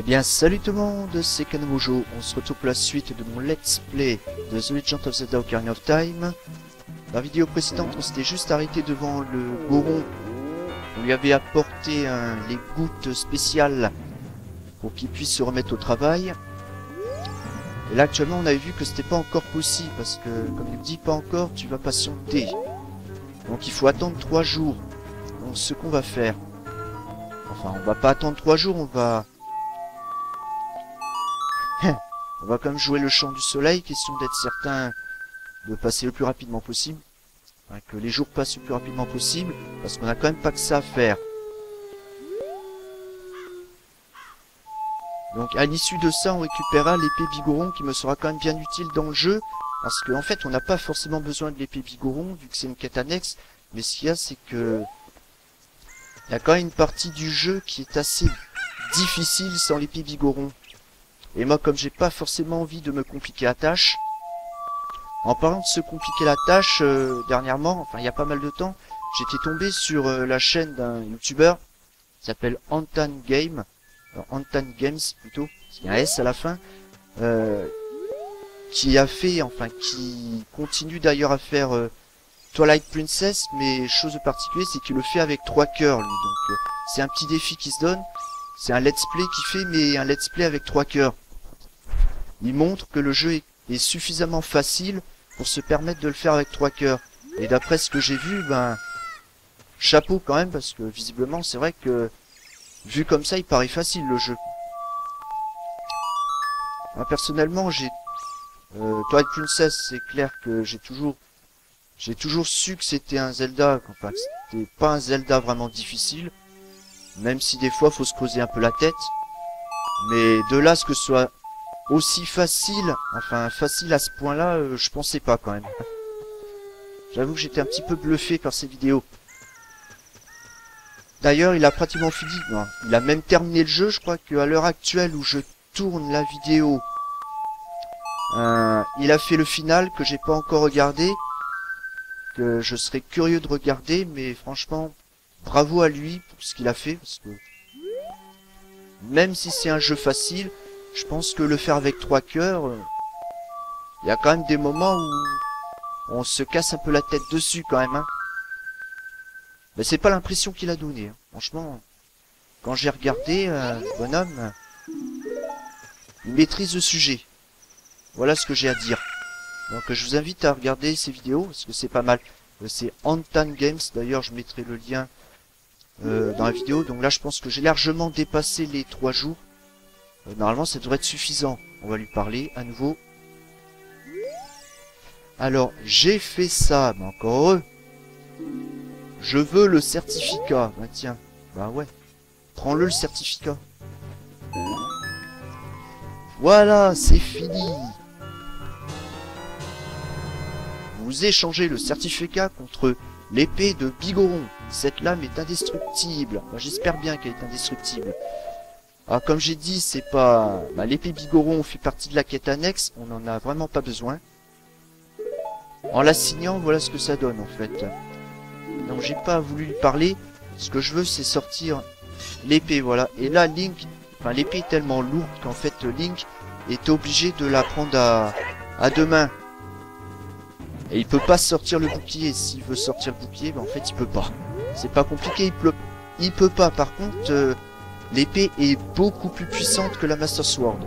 Bien, salut tout le monde, c'est Kanomojo. On se retrouve pour la suite de mon let's play de The Legend of Zelda Ocarina of Time. Dans la vidéo précédente, on s'était juste arrêté devant le Goron. On lui avait apporté les gouttes spéciales pour qu'il puisse se remettre au travail. Et là, actuellement, on avait vu que c'était pas encore possible parce que, comme il me dit pas encore, tu vas patienter. Donc il faut attendre 3 jours. Donc ce qu'on va faire... Enfin, on va pas attendre 3 jours, on va quand même jouer le chant du soleil, question d'être certain de passer le plus rapidement possible. Enfin, que les jours passent le plus rapidement possible, parce qu'on a quand même pas que ça à faire. Donc à l'issue de ça, on récupérera l'épée Bigoron qui me sera quand même bien utile dans le jeu, parce qu'en fait on n'a pas forcément besoin de l'épée Bigoron, vu que c'est une quête annexe, mais ce qu'il y a c'est que... il y a quand même une partie du jeu qui est assez difficile sans l'épée Bigoron. Et moi, comme j'ai pas forcément envie de me compliquer la tâche, en parlant de se compliquer la tâche, dernièrement, enfin il y a pas mal de temps, j'étais tombé sur la chaîne d'un youtubeur qui s'appelle Antan Games plutôt, il y a un S à la fin, qui a fait, enfin qui continue d'ailleurs à faire Twilight Princess, mais chose de particulier, c'est qu'il le fait avec 3 cœurs lui, donc c'est un petit défi qui se donne. C'est un let's play qu'il fait, mais un let's play avec 3 cœurs. Il montre que le jeu est suffisamment facile pour se permettre de le faire avec 3 cœurs. Et d'après ce que j'ai vu, ben... chapeau quand même, parce que visiblement, c'est vrai que... vu comme ça, il paraît facile le jeu. Moi, personnellement, j'ai... Twilight Princess, c'est clair que j'ai toujours su que c'était un Zelda, enfin, que c'était pas un Zelda vraiment difficile. Même si des fois faut se creuser un peu la tête. Mais de là ce que ce soit aussi facile, enfin facile à ce point-là, je pensais pas quand même. J'avoue que j'étais un petit peu bluffé par ces vidéos. D'ailleurs il a pratiquement fini, non, il a même terminé le jeu, je crois qu'à l'heure actuelle où je tourne la vidéo, il a fait le final que j'ai pas encore regardé, que je serais curieux de regarder, mais franchement... bravo à lui pour ce qu'il a fait, parce que même si c'est un jeu facile, je pense que le faire avec 3 cœurs, il y a quand même des moments où on se casse un peu la tête dessus quand même. Hein. Mais c'est pas l'impression qu'il a donné. Hein. Franchement, quand j'ai regardé, le bonhomme, il maîtrise le sujet. Voilà ce que j'ai à dire. Donc je vous invite à regarder ces vidéos, parce que c'est pas mal. C'est Antan Games, d'ailleurs je mettrai le lien dans la vidéo. Donc là je pense que j'ai largement dépassé les 3 jours. Normalement ça devrait être suffisant. On va lui parler à nouveau. Alors j'ai fait ça, mais encore heureux. Je veux le certificat. Bah tiens, bah ouais. Prends-le le certificat. Voilà, c'est fini. Vous échangez le certificat contre l'épée de Bigoron. Cette lame est indestructible. Enfin, j'espère bien qu'elle est indestructible. Alors comme j'ai dit, c'est pas... bah, l'épée Bigoron fait partie de la quête annexe. On n'en a vraiment pas besoin. En la signant, voilà ce que ça donne en fait. Donc j'ai pas voulu lui parler. Ce que je veux, c'est sortir l'épée, voilà. Et là, Link... enfin, l'épée est tellement lourde qu'en fait, Link est obligé de la prendre à 2 mains. Et il peut pas sortir le bouclier. S'il veut sortir le bouclier, ben en fait il peut pas. C'est pas compliqué, il peut pas. Par contre, l'épée est beaucoup plus puissante que la Master Sword.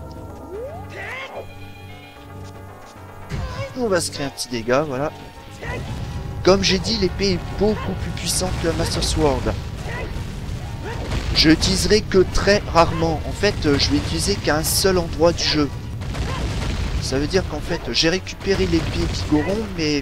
On va se créer un petit dégât, voilà. Comme j'ai dit, l'épée est beaucoup plus puissante que la Master Sword. Je l'utiliserai que très rarement. En fait, je vais utiliser qu'à un seul endroit du jeu. Ça veut dire qu'en fait, j'ai récupéré l'épée Bigoron, mais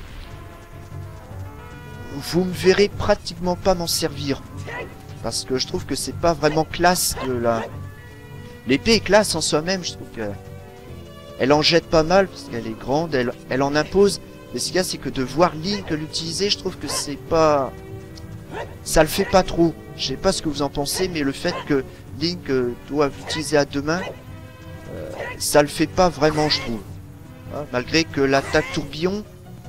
vous me verrez pratiquement pas m'en servir. Parce que je trouve que c'est pas vraiment classe de la... L'épée est classe en soi-même, je trouve que... elle en jette pas mal, parce qu'elle est grande, elle en impose. Mais ce qu'il y a, c'est que de voir Link l'utiliser, je trouve que c'est pas... ça le fait pas trop. Je sais pas ce que vous en pensez, mais le fait que Link doit l'utiliser à 2 mains, ça le fait pas vraiment, je trouve. Malgré que l'attaque tourbillon,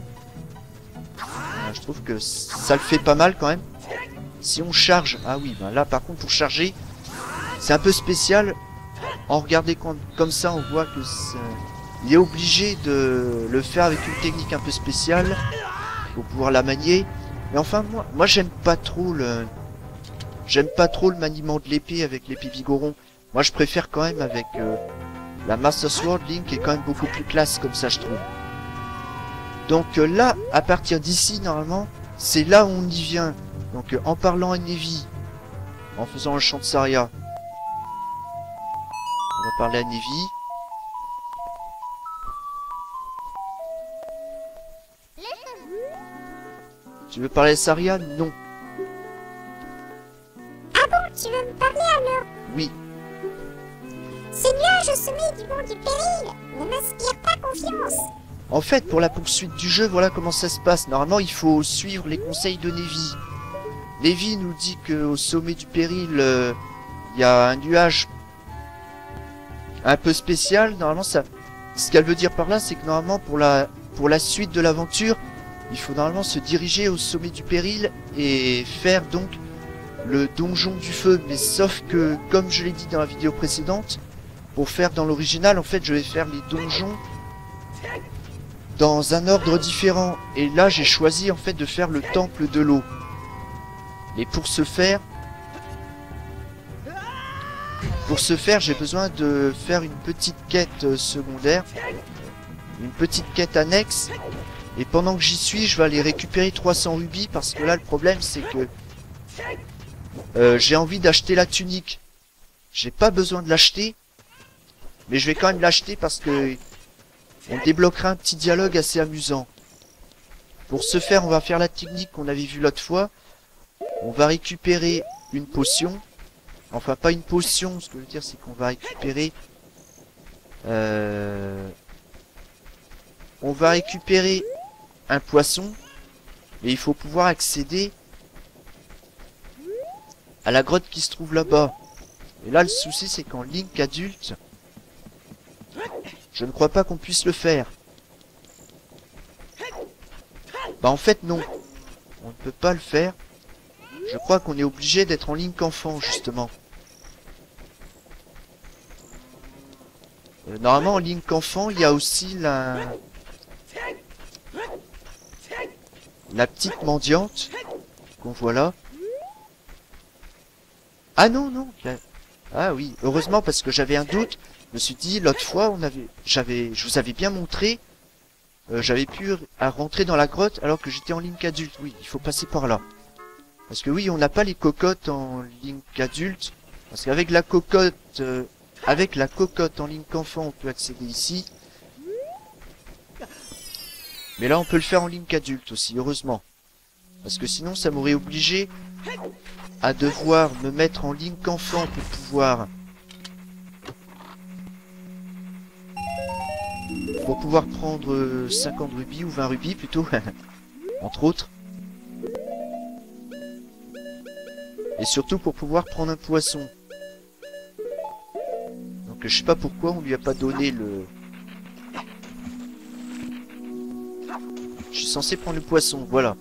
je trouve que ça le fait pas mal quand même. Si on charge, ah oui, ben là par contre pour charger, c'est un peu spécial. en regardant comme ça, on voit que il est obligé de le faire avec une technique un peu spéciale pour pouvoir la manier. Mais enfin, moi j'aime pas trop le maniement de l'épée avec l'épée Vigoron. Moi, je préfère quand même avec la Master Sword. Link est quand même beaucoup plus classe comme ça, je trouve. Donc là, à partir d'ici, normalement, c'est là où on y vient. Donc en parlant à Nevi, en faisant le chant de Saria, on va parler à Nevi. Tu veux parler à Saria? Non. Ah bon, tu veux me parler alors? Oui. Ces nuages au sommet du mont du péril ne m'inspirent pas confiance. En fait, pour la poursuite du jeu, voilà comment ça se passe. Normalement, il faut suivre les conseils de Nevi. Nevi nous dit qu'au sommet du péril, il y a un nuage un peu spécial. Normalement, ce qu'elle veut dire par là, c'est que normalement, pour la suite de l'aventure, il faut normalement se diriger au sommet du péril et faire donc le donjon du feu. Mais sauf que, comme je l'ai dit dans la vidéo précédente, pour faire dans l'original, en fait, je vais faire les donjons dans un ordre différent. Et là, j'ai choisi en fait de faire le temple de l'eau. Et pour ce faire, j'ai besoin de faire une petite quête secondaire, une petite quête annexe. Et pendant que j'y suis, je vais aller récupérer 300 rubis parce que là, le problème, c'est que j'ai envie d'acheter la tunique. J'ai pas besoin de l'acheter, mais je vais quand même l'acheter parce que on débloquera un petit dialogue assez amusant. Pour ce faire, on va faire la technique qu'on avait vue l'autre fois. On va récupérer une potion. Enfin, pas une potion, ce que je veux dire, c'est qu'on va récupérer... On va récupérer un poisson. Et il faut pouvoir accéder à la grotte qui se trouve là-bas. Et là, le souci, c'est qu'en Link adulte, je ne crois pas qu'on puisse le faire. Bah en fait, non. On ne peut pas le faire. Je crois qu'on est obligé d'être en Link enfant, justement. Normalement, en Link enfant, il y a aussi la petite mendiante qu'on voit là. Ah non, non. Ah oui, heureusement, parce que j'avais un doute. Je me suis dit, l'autre fois, je vous avais bien montré, j'avais pu rentrer dans la grotte alors que j'étais en Link adulte. Oui, il faut passer par là. Parce que oui, on n'a pas les cocottes en Link adulte. Parce qu'avec la cocotte, en Link enfant, on peut accéder ici. Mais là, on peut le faire en Link adulte aussi, heureusement. Parce que sinon, ça m'aurait obligé à devoir me mettre en Link enfant pour pouvoir prendre 50 rubis ou 20 rubis plutôt, entre autres. Et surtout pour pouvoir prendre un poisson. Donc je sais pas pourquoi on lui a pas donné le... Je suis censé prendre le poisson, voilà.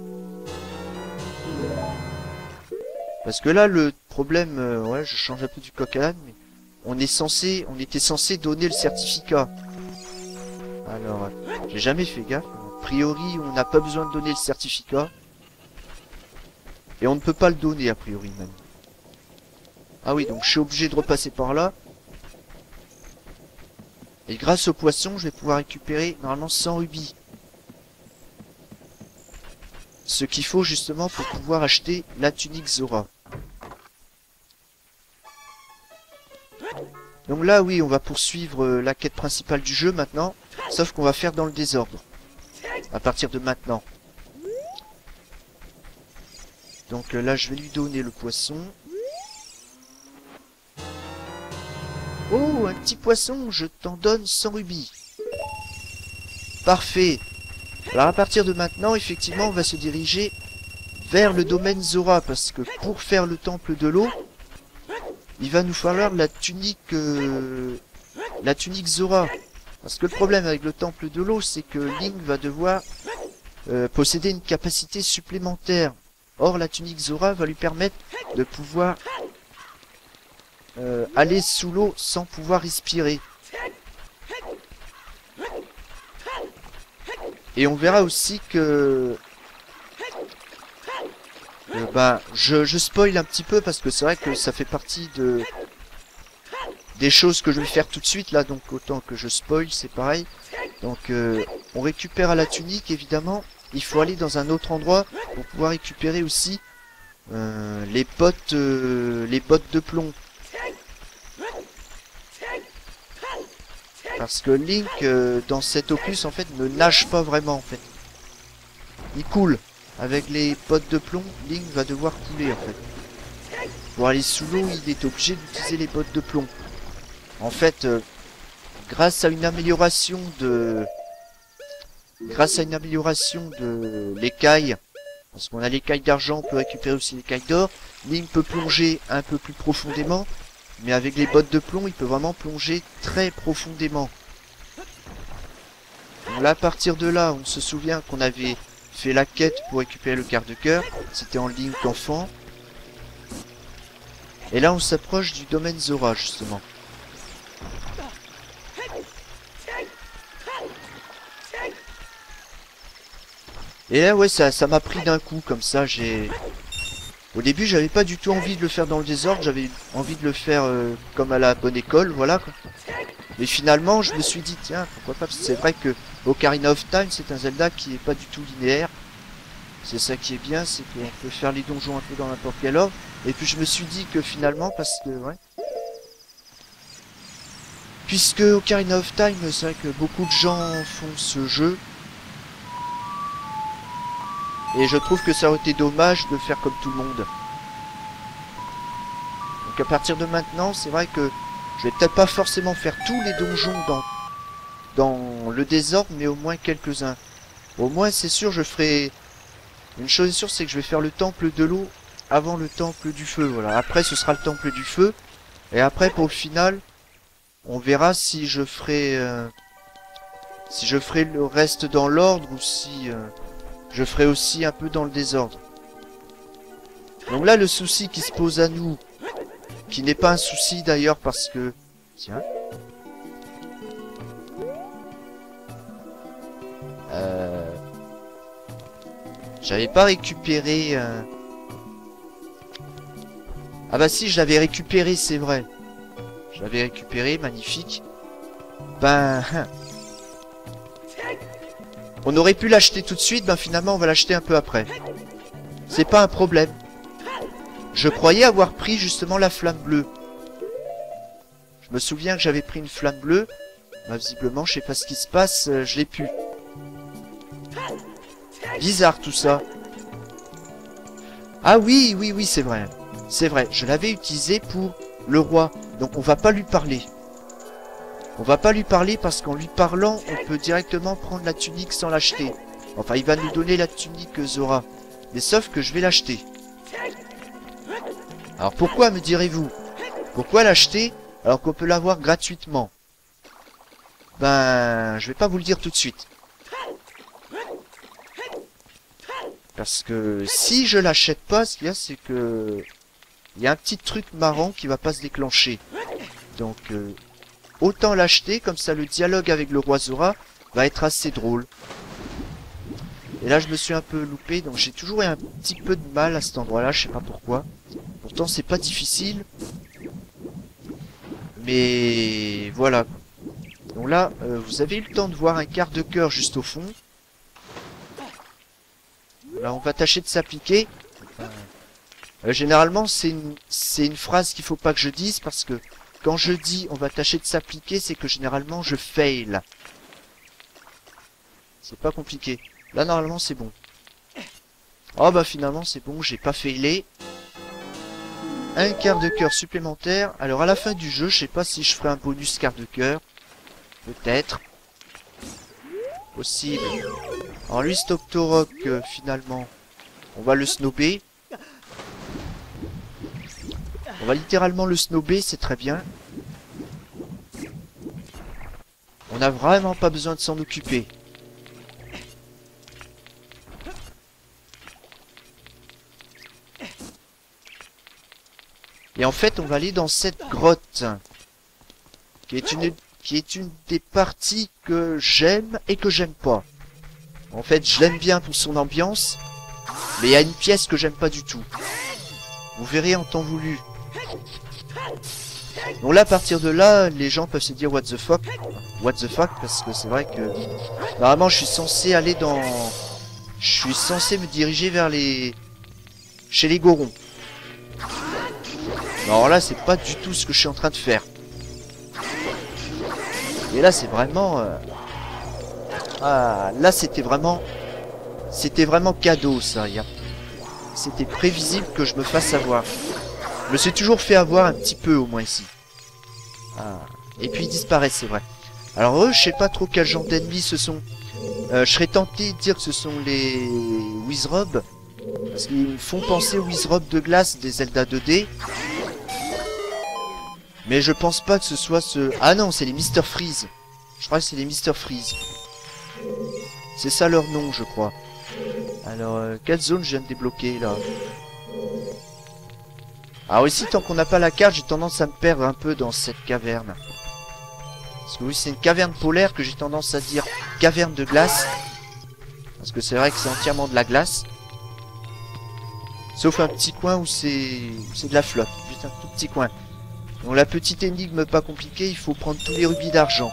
Parce que là le problème, ouais, je change un peu du coq à l'âne, mais on était censé donner le certificat. Alors, j'ai jamais fait gaffe. A priori, on n'a pas besoin de donner le certificat. Et on ne peut pas le donner, a priori, même. Ah oui, donc je suis obligé de repasser par là. Et grâce au poisson, je vais pouvoir récupérer, normalement, 100 rubis. Ce qu'il faut, justement, pour pouvoir acheter la tunique Zora. Donc là, oui, on va poursuivre la quête principale du jeu, maintenant. Sauf qu'on va faire dans le désordre. À partir de maintenant. Donc là, je vais lui donner le poisson. Oh, un petit poisson, je t'en donne 100 rubis. Parfait. Alors à partir de maintenant, effectivement, on va se diriger vers le domaine Zora. Parce que pour faire le temple de l'eau, il va nous falloir la tunique Zora. Parce que le problème avec le temple de l'eau, c'est que Link va devoir posséder une capacité supplémentaire. Or, la tunique Zora va lui permettre de pouvoir aller sous l'eau sans pouvoir respirer. Et on verra aussi que... bah, je spoil un petit peu parce que c'est vrai que ça fait partie de... des choses que je vais faire tout de suite là, donc autant que je spoil, c'est pareil. Donc on récupère à la tunique évidemment. Il faut aller dans un autre endroit pour pouvoir récupérer aussi les bottes de plomb. Parce que Link dans cet opus en fait ne nage pas vraiment en fait. Il coule. Avec les bottes de plomb, Link va devoir couler en fait. Pour aller sous l'eau, il est obligé d'utiliser les bottes de plomb. En fait, grâce à une amélioration de l'écaille, parce qu'on a l'écaille d'argent, on peut récupérer aussi l'écaille d'or, Link peut plonger un peu plus profondément, mais avec les bottes de plomb, il peut vraiment plonger très profondément. Donc là, à partir de là, on se souvient qu'on avait fait la quête pour récupérer le quart de cœur, c'était en Link enfant. Et là, on s'approche du domaine Zora, justement. Et là, ouais, ça m'a pris d'un coup, comme ça, Au début, j'avais pas du tout envie de le faire dans le désordre, j'avais envie de le faire comme à la bonne école, voilà, quoi. Mais finalement, je me suis dit, tiens, pourquoi pas, parce que c'est vrai que Ocarina of Time, c'est un Zelda qui est pas du tout linéaire. C'est ça qui est bien, c'est qu'on peut faire les donjons un peu dans n'importe quel ordre. Et puis je me suis dit que finalement, parce que, ouais... Puisque Ocarina of Time, c'est vrai que beaucoup de gens font ce jeu. Et je trouve que ça aurait été dommage de faire comme tout le monde. Donc à partir de maintenant, c'est vrai que je vais peut-être pas forcément faire tous les donjons dans le désordre, mais au moins quelques-uns. Au moins, c'est sûr, je ferai... Une chose est sûre, c'est que je vais faire le temple de l'eau avant le temple du feu. Voilà. Après, ce sera le temple du feu. Et après, pour le final, on verra si je ferai le reste dans l'ordre ou si je ferai aussi un peu dans le désordre. Donc là, le souci qui se pose à nous, qui n'est pas un souci d'ailleurs parce que... Tiens. J'avais pas récupéré... Ah bah si, je l'avais récupéré, c'est vrai. Je l'avais récupéré, magnifique. Ben... On aurait pu l'acheter tout de suite, ben finalement on va l'acheter un peu après. C'est pas un problème. Je croyais avoir pris justement la flamme bleue. Je me souviens que j'avais pris une flamme bleue. Ben, visiblement, je sais pas ce qui se passe, je l'ai pu. Bizarre tout ça. Ah oui, oui, oui, c'est vrai. C'est vrai, je l'avais utilisé pour le roi. Donc on va pas lui parler. On va pas lui parler parce qu'en lui parlant, on peut directement prendre la tunique sans l'acheter. Enfin, il va nous donner la tunique Zora. Mais sauf que je vais l'acheter. Alors pourquoi, me direz-vous? Pourquoi l'acheter alors qu'on peut l'avoir gratuitement? Ben, je vais pas vous le dire tout de suite. Parce que si je l'achète pas, ce qu'il y a, c'est que... Il y a un petit truc marrant qui va pas se déclencher. Donc, autant l'acheter, comme ça le dialogue avec le roi Zora va être assez drôle. Et là, je me suis un peu loupé, donc j'ai toujours eu un petit peu de mal à cet endroit-là, je sais pas pourquoi. Pourtant, c'est pas difficile. Mais voilà. Donc là, vous avez eu le temps de voir un quart de cœur juste au fond. Là, on va tâcher de s'appliquer. Généralement, c'est une phrase qu'il faut pas que je dise parce que quand je dis on va tâcher de s'appliquer, c'est que généralement je fail. C'est pas compliqué. Là, normalement, c'est bon. Oh bah finalement, c'est bon, j'ai pas failé. Un quart de cœur supplémentaire. Alors à la fin du jeu, je sais pas si je ferai un bonus quart de cœur. Peut-être. Possible. Alors lui, cet Octorok, finalement, on va le snobber. On va littéralement le snobber, c'est très bien. On n'a vraiment pas besoin de s'en occuper. Et en fait, on va aller dans cette grotte. Qui est une des parties que j'aime et que j'aime pas. En fait, je l'aime bien pour son ambiance. Mais il y a une pièce que j'aime pas du tout. Vous verrez en temps voulu. Donc là, à partir de là, les gens peuvent se dire what the fuck. What the fuck, parce que c'est vrai que... Normalement, je suis censé aller dans... Je suis censé me diriger vers les... Chez les Gorons. Alors là, c'est pas du tout ce que je suis en train de faire. Et là, c'est vraiment... Ah, là, c'était vraiment... C'était vraiment cadeau, ça. C'était prévisible que je me fasse avoir. Je me suis toujours fait avoir un petit peu, au moins, ici. Ah. Et puis, ils disparaissent, c'est vrai. Alors, eux, je sais pas trop quel genre d'ennemis ce sont. Je serais tenté de dire que ce sont les Wizrob. Parce qu'ils me font penser aux Wizrob de glace des Zelda 2D. Mais je pense pas que ce soit ce... Ah non, c'est les Mr. Freeze. Je crois que c'est les Mr. Freeze. C'est ça leur nom, je crois. Alors, quelle zone je viens de débloquer, là? Alors ici, tant qu'on n'a pas la carte, j'ai tendance à me perdre un peu dans cette caverne. Parce que oui, c'est une caverne polaire que j'ai tendance à dire caverne de glace. Parce que c'est vrai que c'est entièrement de la glace. Sauf un petit coin où c'est de la flotte. Juste un tout petit coin. Donc la petite énigme pas compliquée, il faut prendre tous les rubis d'argent.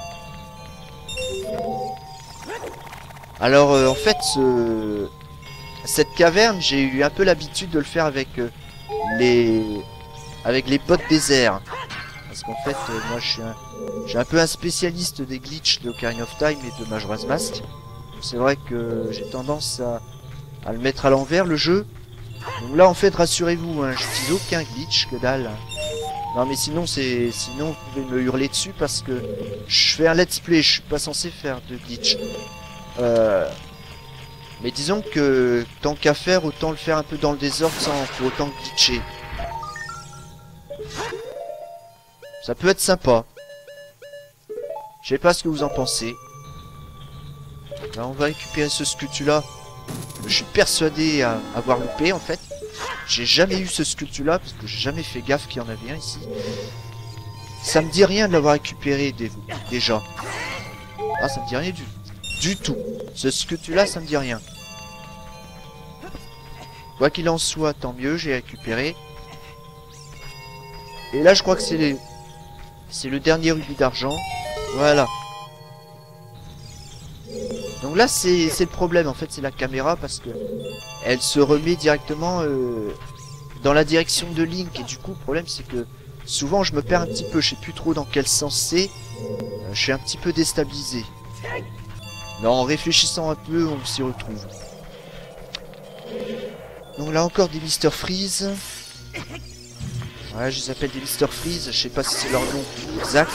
Alors en fait, cette caverne, j'ai eu un peu l'habitude de le faire avec les bottes désert. Parce qu'en fait, moi je suis un peu un spécialiste des glitches de Ocarina of Time et de Majora's Mask. C'est vrai que j'ai tendance à le mettre à l'envers, le jeu. Donc là, en fait, rassurez-vous, hein, j'utilise aucun glitch, que dalle. Non mais sinon vous pouvez me hurler dessus parce que je fais un let's play, je suis pas censé faire de glitch. Mais disons que tant qu'à faire, autant le faire un peu dans le désordre sans pour autant glitcher. Ça peut être sympa. Je sais pas ce que vous en pensez. Là, on va récupérer ce sculpture-là. Je suis persuadé à avoir loupé en fait. J'ai jamais eu ce sculpture-là parce que j'ai jamais fait gaffe qu'il y en avait un ici. Ça me dit rien de l'avoir récupéré déjà. Ah, ça me dit rien du tout. Ce sculpture-là, ça me dit rien. Quoi qu'il en soit, tant mieux, j'ai récupéré. Et là, je crois que c'est le dernier rubis d'argent. Voilà. Donc là, c'est le problème, en fait, c'est la caméra, parce que elle se remet directement dans la direction de Link. Et du coup, le problème, c'est que souvent, je me perds un petit peu. Je sais plus trop dans quel sens c'est. Je suis un petit peu déstabilisé. Mais en réfléchissant un peu, on s'y retrouve. Donc là, encore des Mr. Freeze. Ouais, je les appelle des Mr. Freeze. Je sais pas si c'est leur nom exact.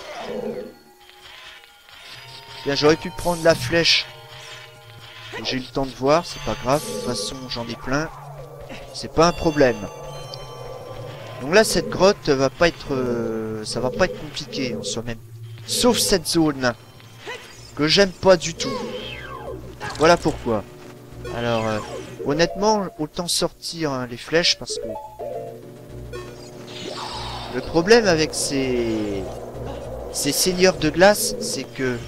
Bien, j'aurais pu prendre la flèche. J'ai eu le temps de voir, c'est pas grave. De toute façon, j'en ai plein. C'est pas un problème. Donc là, cette grotte va pas être... ça va pas être compliqué en soi-même. Sauf cette zone que j'aime pas du tout. Voilà pourquoi. Alors, honnêtement, autant sortir hein, les flèches parce que... Le problème avec ces seigneurs de glace, c'est que...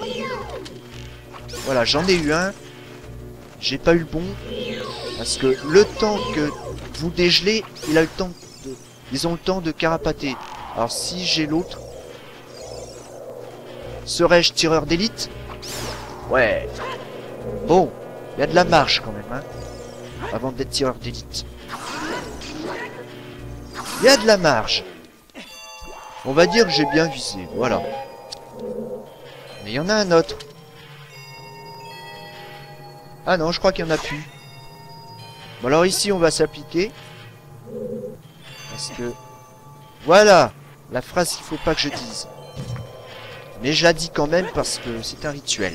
Voilà, j'en ai eu un. J'ai pas eu le bon. Parce que le temps que vous dégelez, il a le temps de... Ils ont le temps de carapater. Alors si j'ai l'autre... Serais-je tireur d'élite? Ouais. Bon, il y a de la marge quand même, hein. Avant d'être tireur d'élite. Il y a de la marge. On va dire que j'ai bien visé, voilà. Mais il y en a un autre. Ah non, je crois qu'il y en a plus. Bon alors ici on va s'appliquer. Parce que... Voilà la phrase qu'il faut pas que je dise. Mais je la dis quand même parce que c'est un rituel.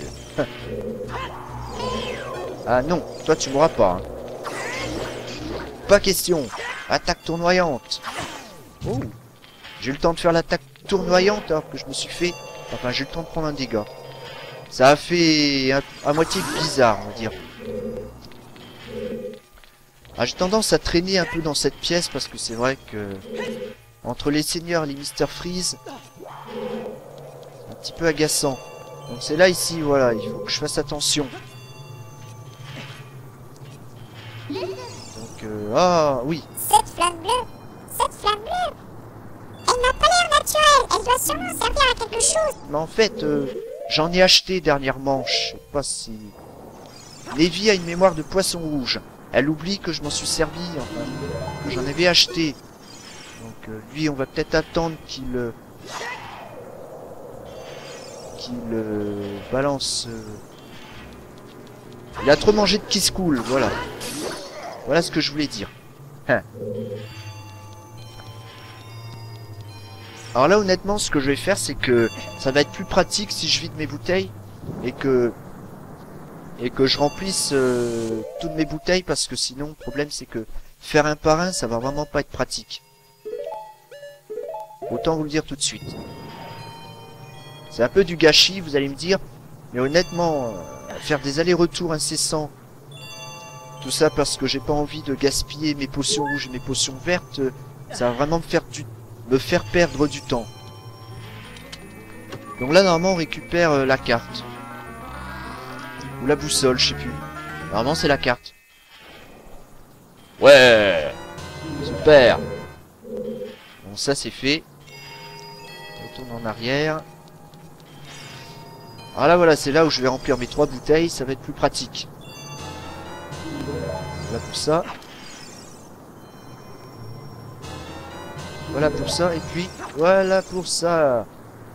Ah non, toi tu mourras pas. Hein. Pas question. Attaque tournoyante. Oh. J'ai eu le temps de faire l'attaque tournoyante alors que je me suis fait... Enfin, j'ai eu le temps de prendre un dégât. Ça a fait à moitié bizarre, on va dire. Ah, j'ai tendance à traîner un peu dans cette pièce parce que c'est vrai que entre les seigneurs et les Mr Freeze, c'est un petit peu agaçant. Donc c'est là ici, voilà, il faut que je fasse attention. Donc ah oui. Cette flamme bleue, elle n'a pas l'air naturelle, elle doit sûrement servir à quelque chose. Mais en fait, j'en ai acheté dernièrement, je sais pas si... Lévi a une mémoire de poisson rouge. Elle oublie que je m'en suis servi, enfin, que j'en avais acheté. Donc lui, on va peut-être attendre qu'il balance... Il a trop mangé de Kiss Cool, voilà. Voilà ce que je voulais dire. Hein. Alors là, honnêtement, ce que je vais faire, c'est que ça va être plus pratique si je vide mes bouteilles et que je remplisse toutes mes bouteilles, parce que sinon, le problème, c'est que faire un par un, ça va vraiment pas être pratique. Autant vous le dire tout de suite. C'est un peu du gâchis, vous allez me dire, mais honnêtement, faire des allers-retours incessants, tout ça parce que j'ai pas envie de gaspiller mes potions rouges et mes potions vertes, ça va vraiment me faire perdre du temps. Donc là, normalement, on récupère la carte. Ou la boussole, je sais plus. Normalement, c'est la carte. Ouais, super. Bon, ça, c'est fait. On retourne en arrière. Alors là, voilà, c'est là où je vais remplir mes 3 bouteilles. Ça va être plus pratique. Voilà pour ça. Voilà pour ça. Et puis, voilà pour ça.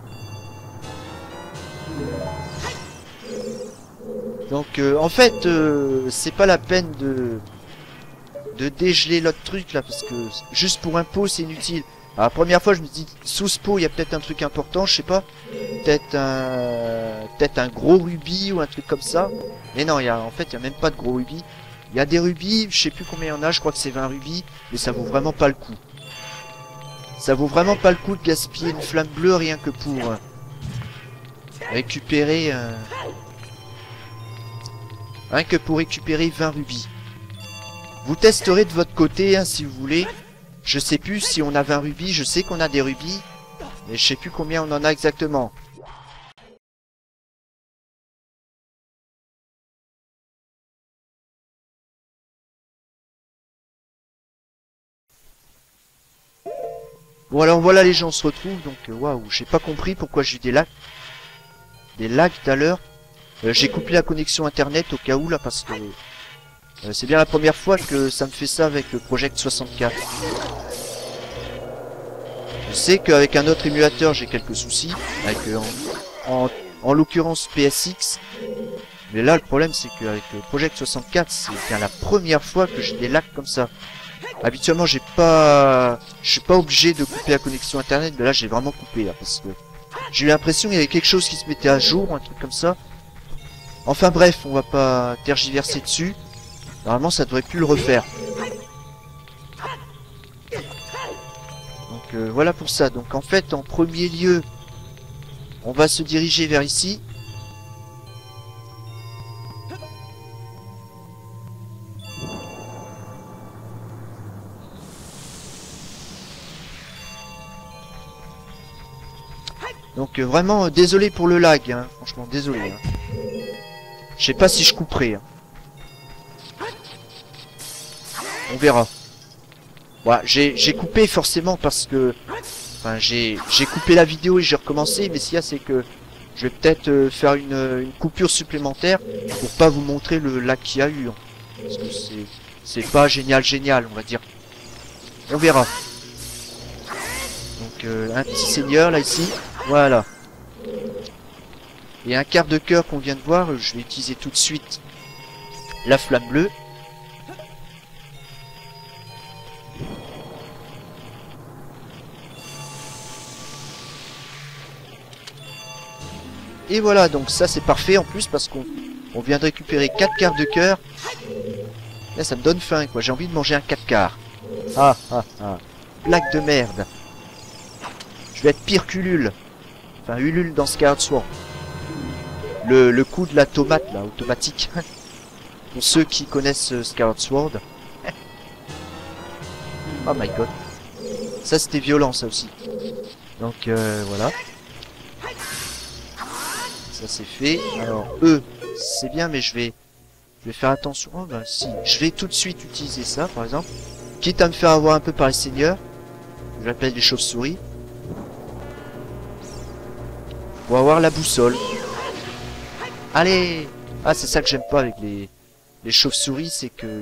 Donc, en fait, c'est pas la peine de dégeler l'autre truc, là. Parce que juste pour un pot, c'est inutile. Alors, la première fois, je me dis, sous ce pot, il y a peut-être un truc important, je sais pas. Peut-être un gros rubis ou un truc comme ça. Mais non, en fait, il y a même pas de gros rubis. Il y a des rubis, je sais plus combien il y en a, je crois que c'est 20 rubis, mais ça vaut vraiment pas le coup. Ça vaut vraiment pas le coup de gaspiller une flamme bleue rien que pour récupérer... rien que pour récupérer 20 rubis. Vous testerez de votre côté, hein, si vous voulez. Je sais plus si on a 20 rubis, je sais qu'on a des rubis, mais je sais plus combien on en a exactement. Bon alors voilà, les gens, on se retrouvent, donc waouh, j'ai pas compris pourquoi j'ai eu des lags. Des lags tout à l'heure. J'ai coupé la connexion internet au cas où là, parce que c'est bien la première fois que ça me fait ça avec le Project 64. Je sais qu'avec un autre émulateur j'ai quelques soucis, avec en l'occurrence PSX. Mais là le problème c'est qu'avec le Project 64 c'est bien la première fois que j'ai des lags comme ça. Habituellement je suis pas obligé de couper la connexion internet, mais là j'ai vraiment coupé là parce que j'ai eu l'impression qu'il y avait quelque chose qui se mettait à jour, un truc comme ça. Enfin bref, on va pas tergiverser dessus. Normalement ça devrait plus le refaire. Donc voilà pour ça. Donc en fait en premier lieu, on va se diriger vers ici. Donc vraiment désolé pour le lag, hein. Franchement désolé. Hein. Je sais pas si je couperai. Hein. On verra. Ouais, j'ai coupé forcément parce que... Enfin j'ai coupé la vidéo et j'ai recommencé, mais ce qu'il y a c'est que je vais peut-être faire une coupure supplémentaire pour pas vous montrer le lag qu'il y a eu. Hein. Parce que c'est pas génial, on va dire. On verra. Donc un petit seigneur là ici. Voilà. Et un quart de cœur qu'on vient de voir, je vais utiliser tout de suite la flamme bleue. Et voilà, donc ça c'est parfait en plus parce qu'on vient de récupérer 4 quarts de cœur. Là ça me donne faim quoi, j'ai envie de manger un 4 quarts. Ah ah ah. Blague de merde. Je vais être pire qu'Ulule. Enfin Ulule dans Skyward Sword. Le coup de la tomate là, automatique. Pour ceux qui connaissent Skyward Sword. Oh my god. Ça c'était violent ça aussi. Donc voilà. Ça c'est fait. Alors eux, c'est bien mais je vais faire attention. Oh bah si, je vais tout de suite utiliser ça par exemple. Quitte à me faire avoir un peu par les seigneurs. Je l'appelle les chauves-souris. Pour avoir la boussole. Allez! Ah c'est ça que j'aime pas avec les chauves-souris, c'est que...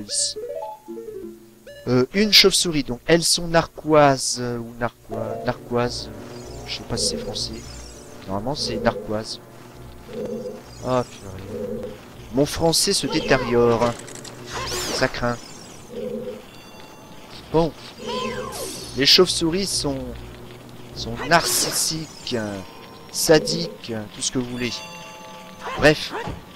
une chauve-souris, donc elles sont narquoises ou narquoises. Je sais pas si c'est français. Normalement c'est narquoise. Ah purée. Mon français se détériore. Ça craint. Bon. Les chauves-souris sont narcissiques, sadiques, tout ce que vous voulez. Bref.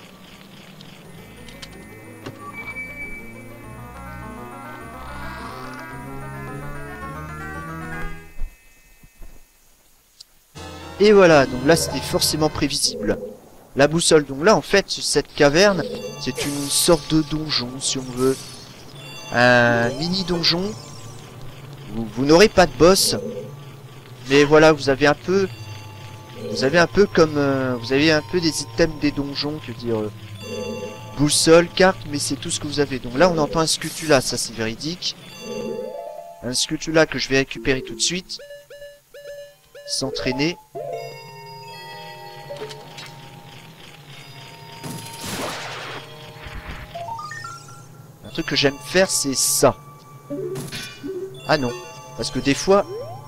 Et voilà, donc là c'était forcément prévisible. La boussole, donc là en fait cette caverne, c'est une sorte de donjon si on veut. Un mini donjon. Vous n'aurez pas de boss. Mais voilà, vous avez un peu comme... vous avez un peu des items des donjons, que dire... boussole, carte, mais c'est tout ce que vous avez. Donc là on entend un scutula, ça c'est véridique. Un scutula que je vais récupérer tout de suite. S'entraîner. Un truc que j'aime faire, c'est ça. Ah non. Parce que des fois...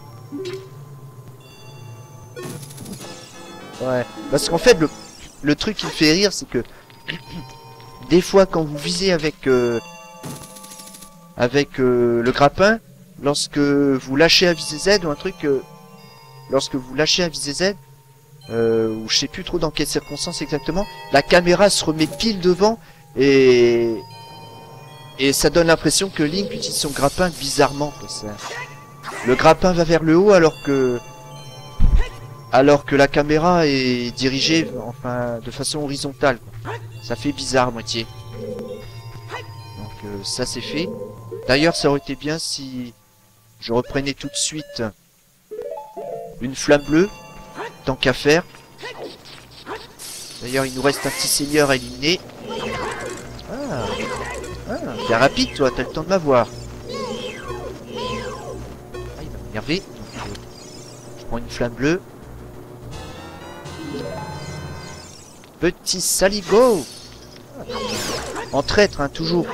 Ouais. Parce qu'en fait, le truc qui me fait rire, c'est que... des fois, quand vous visez avec... le grappin, lorsque vous lâchez à viser Z ou un truc... lorsque vous lâchez à viser Z, ou je sais plus trop dans quelles circonstances exactement, la caméra se remet pile devant et ça donne l'impression que Link utilise son grappin bizarrement. Quoi. Le grappin va vers le haut alors que la caméra est dirigée enfin de façon horizontale. Quoi. Ça fait bizarre à moitié. Donc ça c'est fait. D'ailleurs ça aurait été bien si je reprenais tout de suite une flamme bleue, tant qu'à faire. D'ailleurs, il nous reste un petit seigneur à éliminer. Ah, t'es rapide, toi, t'as le temps de m'avoir. Ah, il va m'énerver. Donc, je prends une flamme bleue. Petit saligo. En traître, hein, toujours.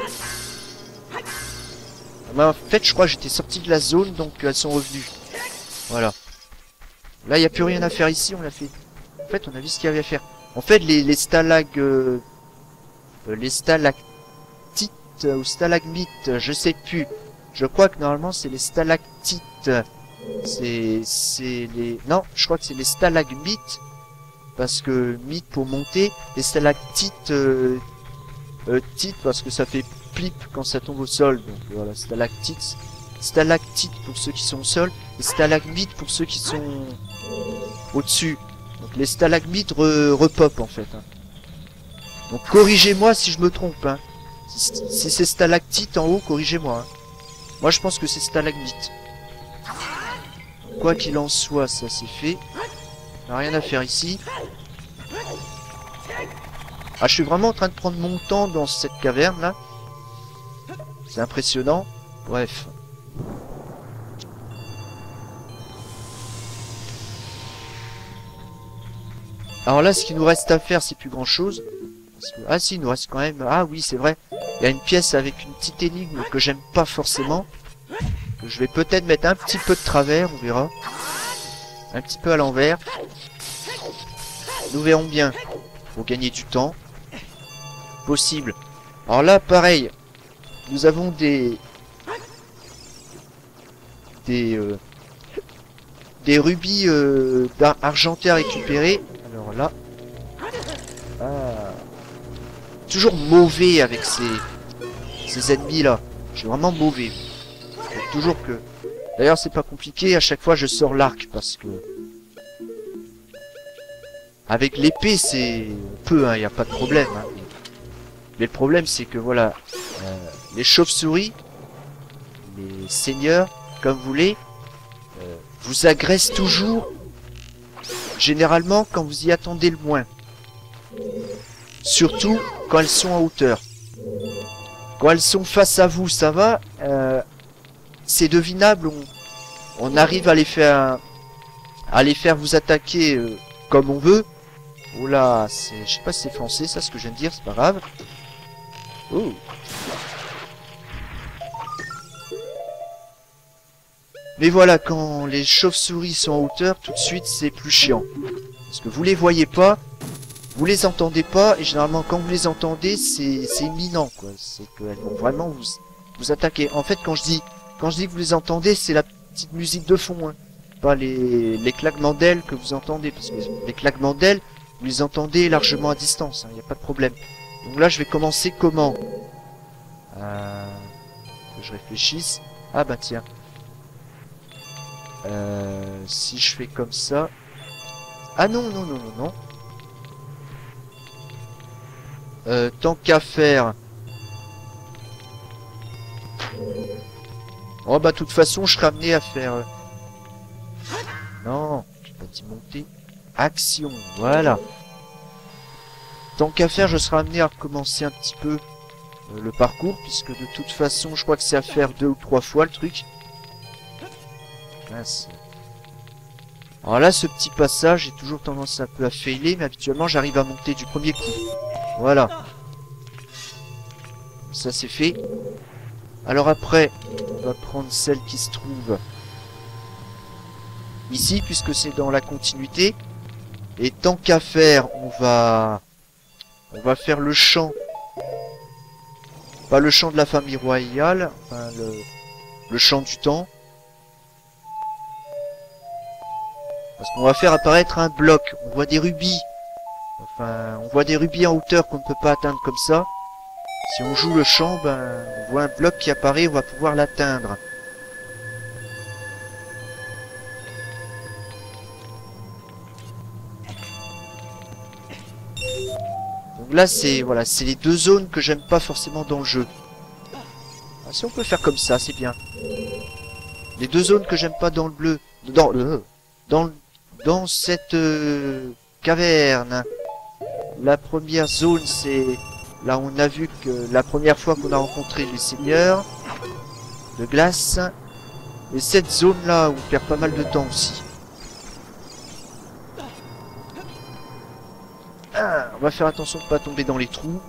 Bah, en fait, je crois que j'étais sorti de la zone, donc elles sont revenues. Voilà. Là, il n'y a plus rien à faire ici, on l'a fait. En fait, on a vu ce qu'il y avait à faire. En fait, les stalagmites ou stalagmites, je sais plus. Je crois que normalement, c'est les stalactites. C'est les... Non, je crois que c'est les stalagmites. Parce que mythe pour monter. Les stalactites... tites parce que ça fait plip quand ça tombe au sol. Donc voilà, stalactites. Stalactites pour ceux qui sont au sol. Et stalagmites pour ceux qui sont... au-dessus. Donc les stalagmites repop en fait. Hein. Donc corrigez-moi si je me trompe. Hein. Si c'est stalactite en haut, corrigez-moi. Hein. Moi je pense que c'est stalagmite. Quoi qu'il en soit, ça c'est fait. On n'a rien à faire ici. Ah, je suis vraiment en train de prendre mon temps dans cette caverne là. C'est impressionnant. Bref. Alors là, ce qu'il nous reste à faire, c'est plus grand chose. Parce que... Ah si, il nous reste quand même... Ah oui, c'est vrai. Il y a une pièce avec une petite énigme que j'aime pas forcément. Que je vais peut-être mettre un petit peu de travers, on verra. Un petit peu à l'envers. Nous verrons bien. Faut gagner du temps. Possible. Alors là, pareil. Nous avons des rubis argentés à récupérer. Alors là... Ah. Toujours mauvais avec ces ennemis là. Je suis vraiment mauvais. Faut toujours que... D'ailleurs c'est pas compliqué, à chaque fois je sors l'arc parce que... Avec l'épée c'est... peu, hein, y a pas de problème. Hein. Mais le problème c'est que voilà... les chauves-souris, les seigneurs, comme vous voulez, vous agressent toujours, généralement quand vous y attendez le moins. Surtout quand elles sont en hauteur. Quand elles sont face à vous, ça va, c'est devinable, on arrive à les faire vous attaquer comme on veut. Oh là, je sais pas si c'est français ça ce que je viens de dire, c'est pas grave. Oh. Mais voilà, quand les chauves-souris sont en hauteur, tout de suite c'est plus chiant. Parce que vous les voyez pas, vous les entendez pas, et généralement quand vous les entendez, c'est imminent quoi. C'est qu'elles vont vraiment vous attaquer. En fait, quand je dis que vous les entendez, c'est la petite musique de fond, hein. Pas les claquements d'ailes que vous entendez, parce que les claquements d'ailes, vous les entendez largement à distance, il n'y a pas de problème. Donc là, je vais commencer comment que je réfléchisse. Ah bah tiens. Si je fais comme ça... Ah non, non, non, non, non. Tant qu'à faire... Oh bah de toute façon, je serai amené à faire... Non, j'ai pas dit monter. Action, voilà. Tant qu'à faire, je serai amené à recommencer un petit peu le parcours, puisque de toute façon, je crois que c'est à faire 2 ou 3 fois le truc. Mince. Alors là, ce petit passage, j'ai toujours tendance un peu à failer, mais habituellement, j'arrive à monter du premier coup. Voilà. Ça, c'est fait. Alors après, on va prendre celle qui se trouve ici, puisque c'est dans la continuité. Et tant qu'à faire, on va faire le chant. Pas le chant de la famille royale, enfin le chant du temps. Parce qu'on va faire apparaître un bloc. On voit des rubis. Enfin, on voit des rubis en hauteur qu'on ne peut pas atteindre comme ça. Si on joue le chant, ben, on voit un bloc qui apparaît, on va pouvoir l'atteindre. Donc là, c'est voilà, c'est les deux zones que j'aime pas forcément dans le jeu. Ah, si on peut faire comme ça, c'est bien. Les deux zones que j'aime pas dans le bleu, dans cette caverne. La première zone, c'est là on a vu que la première fois qu'on a rencontré les seigneurs de glace. Et cette zone là, on perd pas mal de temps aussi. Ah, on va faire attention de ne pas tomber dans les trous.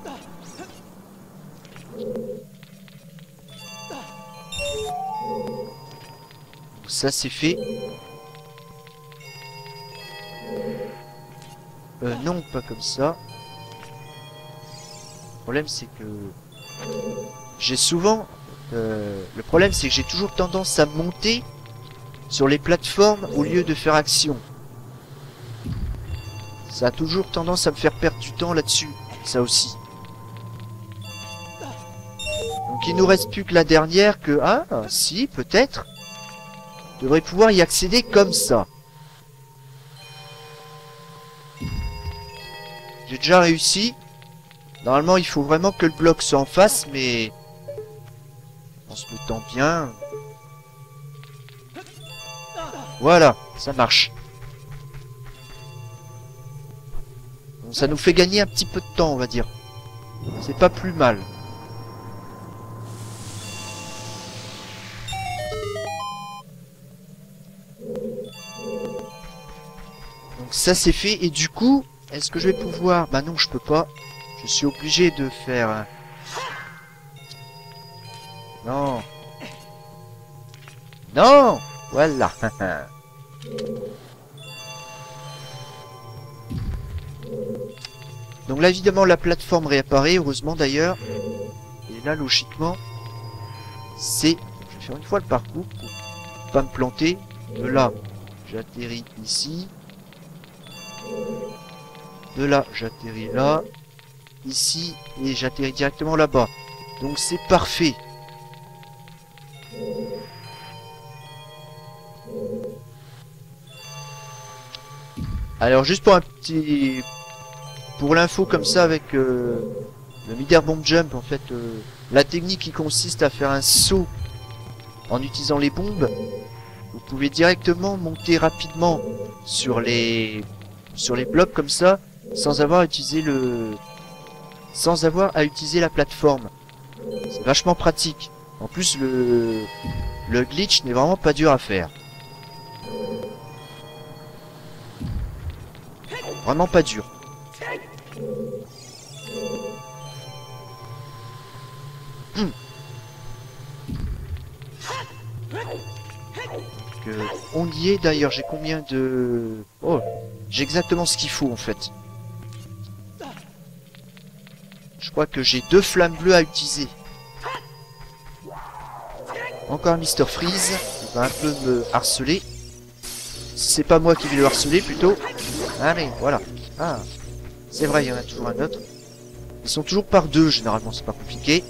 Ça c'est fait. Non, pas comme ça. Le problème c'est que j'ai souvent... le problème c'est que j'ai toujours tendance à monter sur les plateformes au lieu de faire action. Ça a toujours tendance à me faire perdre du temps là-dessus. Ça aussi. Donc il nous reste plus que la dernière que... Ah, si, peut-être. Je devrais pouvoir y accéder comme ça. J'ai déjà réussi. Normalement, il faut vraiment que le bloc soit en face, mais... en se mettant bien... Voilà, ça marche. Donc ça nous fait gagner un petit peu de temps, on va dire. C'est pas plus mal. Donc ça c'est fait, et du coup, est-ce que je vais pouvoir... Bah non, je peux pas. Je suis obligé de faire... Non. Non. Voilà. Donc là, évidemment, la plateforme réapparaît, heureusement d'ailleurs. Et là, logiquement, c'est... Je vais faire une fois le parcours pour pas me planter. De là, j'atterris ici. De là, j'atterris là. Ici, et j'atterris directement là-bas. Donc c'est parfait. Alors juste pour un petit... Pour l'info comme ça avec le Midair Bomb Jump, en fait, la technique qui consiste à faire un saut en utilisant les bombes, vous pouvez directement monter rapidement sur les blocs comme ça, sans avoir à utiliser la plateforme. C'est vachement pratique. En plus, le glitch n'est vraiment pas dur à faire. Vraiment pas dur. On y est d'ailleurs, j'ai combien de... Oh, j'ai exactement ce qu'il faut en fait. Je crois que j'ai 2 flammes bleues à utiliser. Encore un Mr Freeze, il va un peu me harceler. C'est pas moi qui vais le harceler plutôt. Allez, voilà. Ah, c'est vrai, il y en a toujours un autre. Ils sont toujours par 2 généralement, c'est pas compliqué.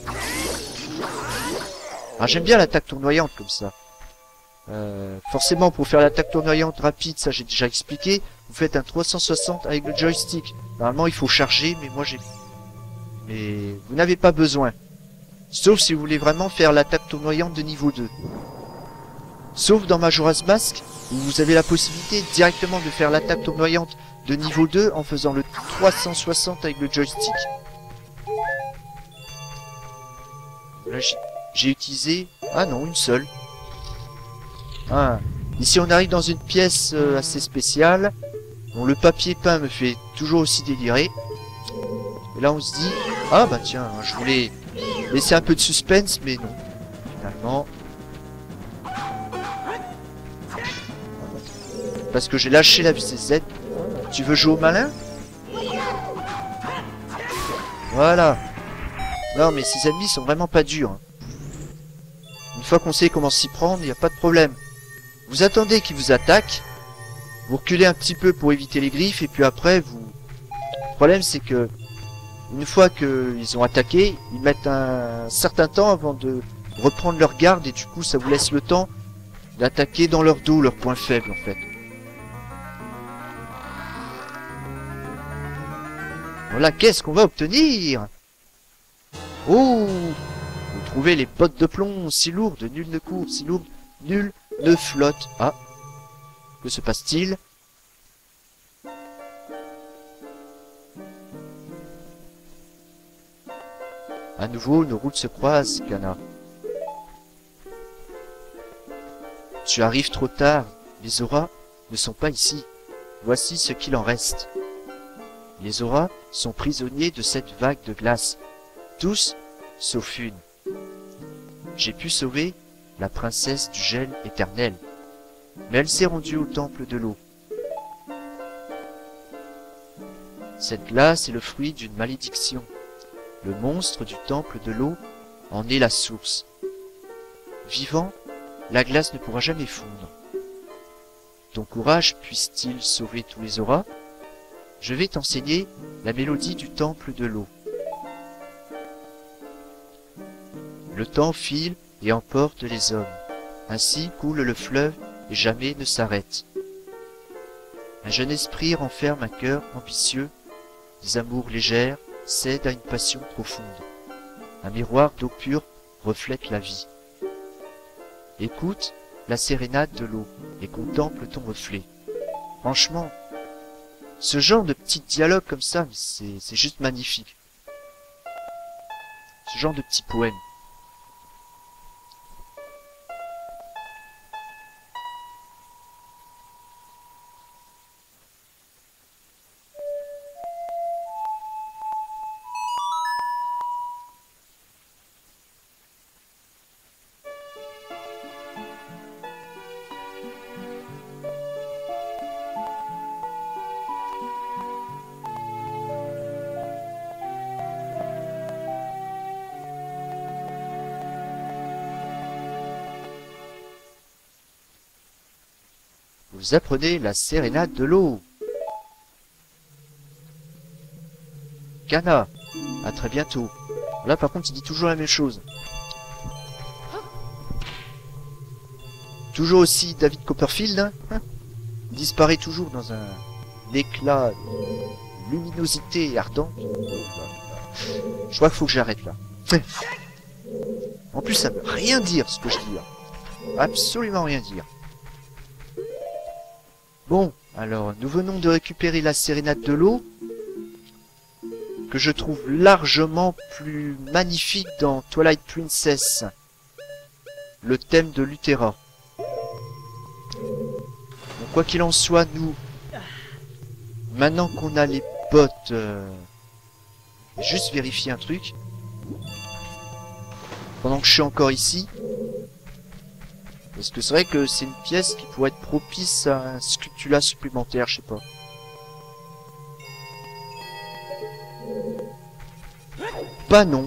Ah, j'aime bien l'attaque tournoyante comme ça. Forcément, pour faire l'attaque tournoyante rapide, ça j'ai déjà expliqué, vous faites un 360 avec le joystick. Normalement, il faut charger, mais moi j'ai... Mais vous n'avez pas besoin. Sauf si vous voulez vraiment faire l'attaque tournoyante de niveau 2. Sauf dans Majora's Mask, où vous avez la possibilité directement de faire l'attaque tournoyante de niveau 2 en faisant le 360 avec le joystick. Là, j'ai utilisé... Ah non, une seule. Ah. Ici, on arrive dans une pièce assez spéciale. Bon, le papier peint me fait toujours aussi délirer. Et là, on se dit... Ah bah tiens, je voulais laisser un peu de suspense, mais non. Finalement... Parce que j'ai lâché la visée Z. Tu veux jouer au malin? Voilà. Non, mais ces ennemis sont vraiment pas durs. Une fois qu'on sait comment s'y prendre, il n'y a pas de problème. Vous attendez qu'ils vous attaquent. Vous reculez un petit peu pour éviter les griffes. Et puis après, vous... Le problème, c'est que... Une fois qu'ils ont attaqué, ils mettent un certain temps avant de reprendre leur garde. Et du coup, ça vous laisse le temps d'attaquer dans leur dos, leur point faible, en fait. Voilà, qu'est-ce qu'on va obtenir? Oh! Vous trouvez les bottes de plomb, si lourdes, nul ne court, si lourdes, nul ne flotte. Ah! Que se passe-t-il? À nouveau, nos routes se croisent, Kana. Tu arrives trop tard. Les auras ne sont pas ici. Voici ce qu'il en reste. Les auras sont prisonniers de cette vague de glace. Tous, sauf une. J'ai pu sauver la princesse du gel éternel. Mais elle s'est rendue au temple de l'eau. Cette glace est le fruit d'une malédiction. Le monstre du temple de l'eau en est la source. Vivant, la glace ne pourra jamais fondre. Ton courage puisse-t-il sauver tous les auras? Je vais t'enseigner la mélodie du temple de l'eau. Le temps file et emporte les hommes. Ainsi coule le fleuve et jamais ne s'arrête. Un jeune esprit renferme un cœur ambitieux, des amours légères cèdent à une passion profonde. Un miroir d'eau pure reflète la vie. Écoute la sérénade de l'eau et contemple ton reflet. Franchement, ce genre de petits dialogues comme ça, c'est juste magnifique. Ce genre de petits poèmes. Vous apprenez la sérénade de l'eau. Kana, à très bientôt. Là par contre il dit toujours la même chose. Toujours aussi David Copperfield, hein. Il disparaît toujours dans un éclat de luminosité ardente. Je crois qu'il faut que j'arrête là. En plus ça veut rien dire ce que je dis là. absolument rien dire. Bon, alors, nous venons de récupérer la sérénade de l'eau, que je trouve largement plus magnifique dans Twilight Princess, le thème de l'Utera. Donc, quoi qu'il en soit, nous, maintenant qu'on a les bottes, juste vérifier un truc, pendant que je suis encore ici, parce que c'est vrai que c'est une pièce qui pourrait être propice à un sculptula supplémentaire, je sais pas. Bah non.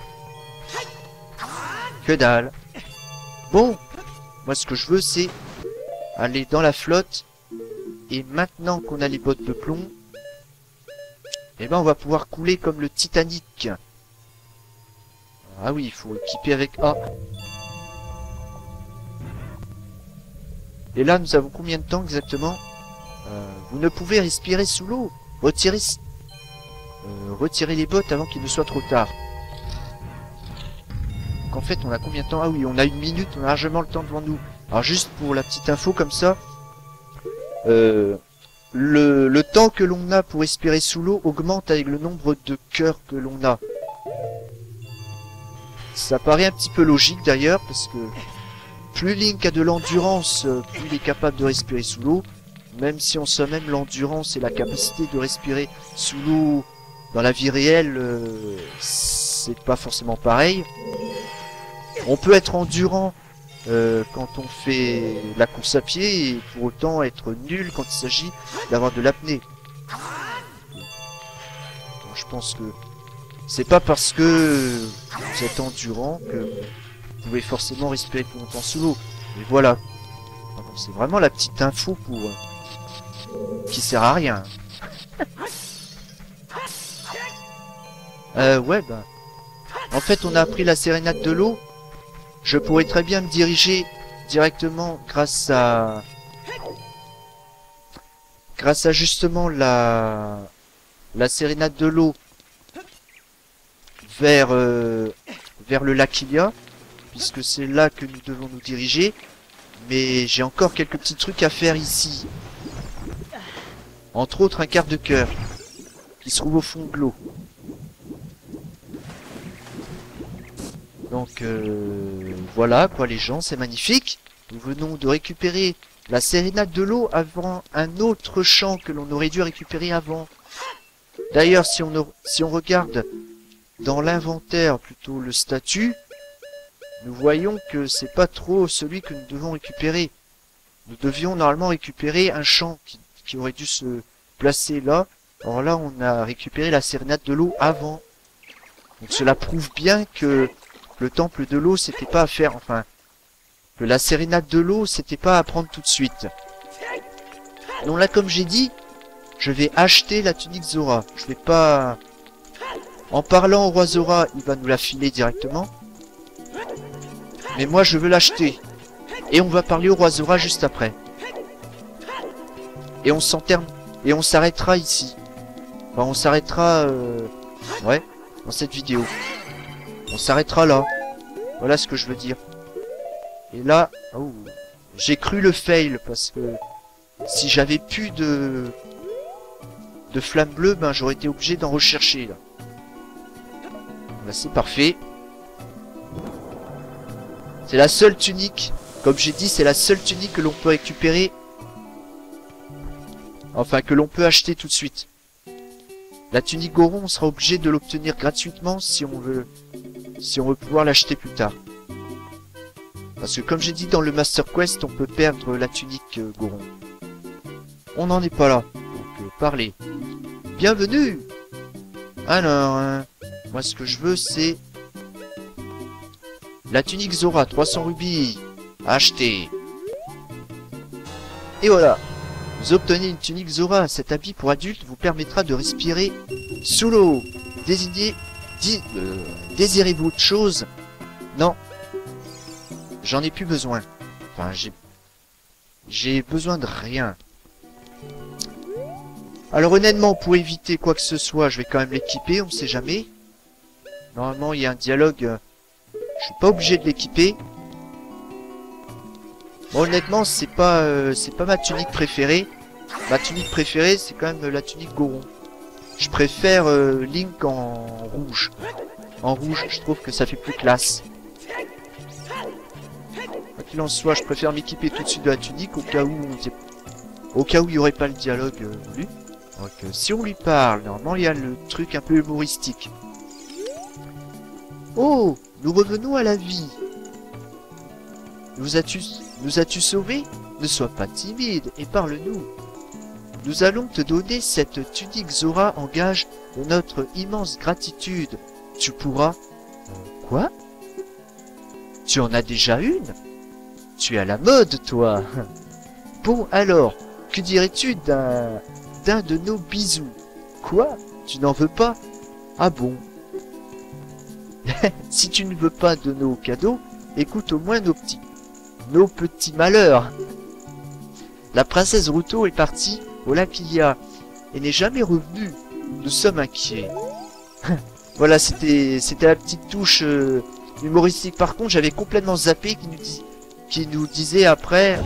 Que dalle. Bon, moi ce que je veux c'est aller dans la flotte, et maintenant qu'on a les bottes de plomb, eh ben on va pouvoir couler comme le Titanic. Ah oui, il faut équiper avec A. Et là, nous avons combien de temps exactement? Vous ne pouvez respirer sous l'eau. Retirez les bottes avant qu'il ne soit trop tard. Donc en fait, on a combien de temps? Ah oui, on a 1 minute, on a largement le temps devant nous. Alors juste pour la petite info comme ça, le temps que l'on a pour respirer sous l'eau augmente avec le nombre de cœurs que l'on a. Ça paraît un petit peu logique d'ailleurs, parce que plus Link a de l'endurance, plus il est capable de respirer sous l'eau. Même si on sait même l'endurance et la capacité de respirer sous l'eau dans la vie réelle, c'est pas forcément pareil. On peut être endurant quand on fait la course à pied et pour autant être nul quand il s'agit d'avoir de l'apnée. Donc je pense que c'est pas parce que vous êtes endurant que vous pouvez forcément respirer plus longtemps sous l'eau. Mais voilà. C'est vraiment la petite info pour qui sert à rien. Ouais, bah. En fait, on a appris la sérénade de l'eau. Je pourrais très bien me diriger directement grâce à justement la sérénade de l'eau vers le lac Hylia, puisque c'est là que nous devons nous diriger. Mais j'ai encore quelques petits trucs à faire ici. Entre autres un quart de cœur qui se trouve au fond de l'eau. Donc voilà quoi les gens, c'est magnifique. Nous venons de récupérer la sérénade de l'eau avant un autre champ que l'on aurait dû récupérer avant. D'ailleurs si on regarde dans l'inventaire, plutôt le statut, nous voyons que c'est pas trop celui que nous devons récupérer. Nous devions normalement récupérer un champ qui aurait dû se placer là. Alors là on a récupéré la sérénade de l'eau avant. Donc cela prouve bien que le temple de l'eau c'était pas à faire, enfin que la sérénade de l'eau c'était pas à prendre tout de suite. Donc là comme j'ai dit, je vais acheter la tunique Zora. Je vais pas... En parlant au roi Zora, il va nous la filer directement. Mais moi je veux l'acheter. Et on va parler au roi Zora juste après. Et on s'arrêtera ici. Enfin on s'arrêtera ouais, dans cette vidéo. On s'arrêtera là. Voilà ce que je veux dire. Et là, oh, j'ai cru le fail parce que si j'avais plus de flammes bleues, ben j'aurais été obligé d'en rechercher là. Là c'est parfait. C'est la seule tunique. Comme j'ai dit, c'est la seule tunique que l'on peut récupérer. Enfin, que l'on peut acheter tout de suite. La tunique Goron, on sera obligé de l'obtenir gratuitement si on veut pouvoir l'acheter plus tard. Parce que comme j'ai dit dans le Master Quest, on peut perdre la tunique Goron. On n'en est pas là. Donc, parlez. Bienvenue. Alors, moi ce que je veux c'est... La tunique Zora, 300 rubis. Acheter. Et voilà. Vous obtenez une tunique Zora. Cet habit pour adulte vous permettra de respirer sous l'eau. Désirez-vous autre chose? Non. J'en ai plus besoin. Enfin, j'ai besoin de rien. Alors honnêtement, pour éviter quoi que ce soit, je vais quand même l'équiper, on ne sait jamais. Normalement, il y a un dialogue. Je suis pas obligé de l'équiper. Bon, honnêtement, c'est pas ma tunique préférée. Ma tunique préférée, c'est quand même la tunique Goron. Je préfère Link en rouge. En rouge, je trouve que ça fait plus classe. Quoi qu'il en soit, je préfère m'équiper tout de suite de la tunique au cas où il n'y aurait pas le dialogue voulu. Donc, si on lui parle, normalement, il y a le truc un peu humoristique. Oh, nous revenons à la vie. Nous as-tu sauvé? Ne sois pas timide et parle-nous. Nous allons te donner cette tunique Zora en gage de notre immense gratitude. Tu pourras... Quoi? Tu en as déjà une? Tu es à la mode, toi. Bon, alors, que dirais-tu d'un de nos bisous? Quoi? Tu n'en veux pas? Ah bon? Si tu ne veux pas de nos cadeaux, écoute au moins nos petits malheurs. La princesse Ruto est partie au lac Ilia et n'est jamais revenue. Nous sommes inquiets. Voilà, c'était la petite touche humoristique. Par contre, j'avais complètement zappé qui nous disait après,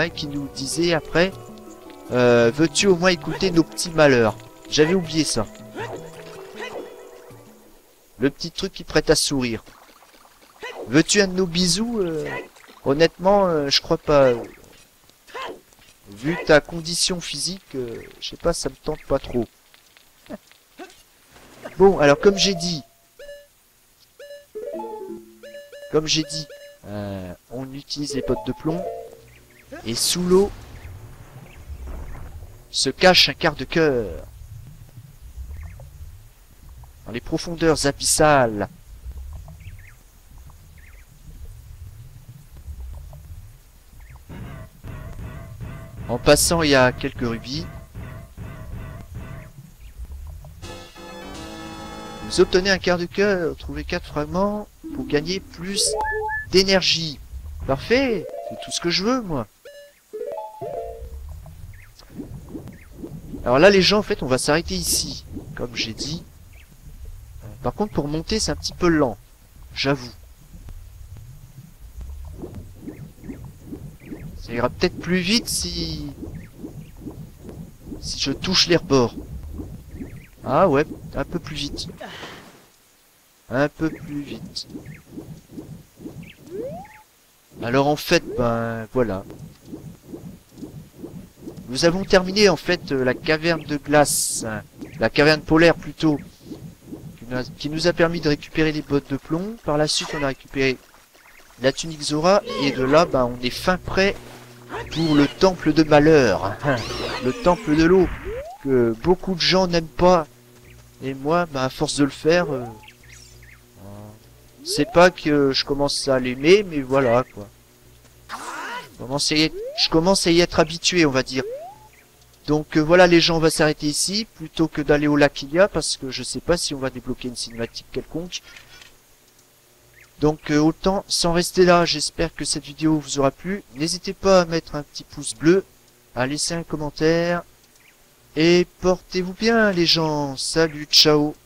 veux-tu au moins écouter nos petits malheurs? J'avais oublié ça. Le petit truc qui prête à sourire. Veux-tu un de nos bisous? Honnêtement, je crois pas. Vu ta condition physique, je sais pas, ça me tente pas trop. Bon, alors comme j'ai dit, on utilise les potes de plomb et sous l'eau se cache un quart de cœur. Dans les profondeurs abyssales. En passant, il y a quelques rubis. Vous obtenez un quart de cœur, trouvez 4 fragments pour gagner plus d'énergie. Parfait, c'est tout ce que je veux, moi. Alors là, les gens, en fait, on va s'arrêter ici, comme j'ai dit. Par contre, pour monter, c'est un petit peu lent, j'avoue. Ça ira peut-être plus vite si je touche les rebords. Ah ouais, un peu plus vite. Un peu plus vite. Alors en fait, ben voilà. Nous avons terminé en fait la caverne de glace. La caverne polaire plutôt. Qui nous a permis de récupérer les bottes de plomb. Par la suite, on a récupéré la tunique Zora. Et de là, ben, on est fin prêt pour le temple de malheur. Le temple de l'eau. Que beaucoup de gens n'aiment pas. Et moi, ben, à force de le faire... c'est pas que je commence à l'aimer, mais voilà, quoi. Je commence à y être habitué, on va dire. Donc voilà, les gens, on va s'arrêter ici, plutôt que d'aller au lac Ilia, parce que je sais pas si on va débloquer une cinématique quelconque. Donc autant s'en rester là, j'espère que cette vidéo vous aura plu. N'hésitez pas à mettre un petit pouce bleu, à laisser un commentaire, et portez-vous bien les gens. Salut, ciao.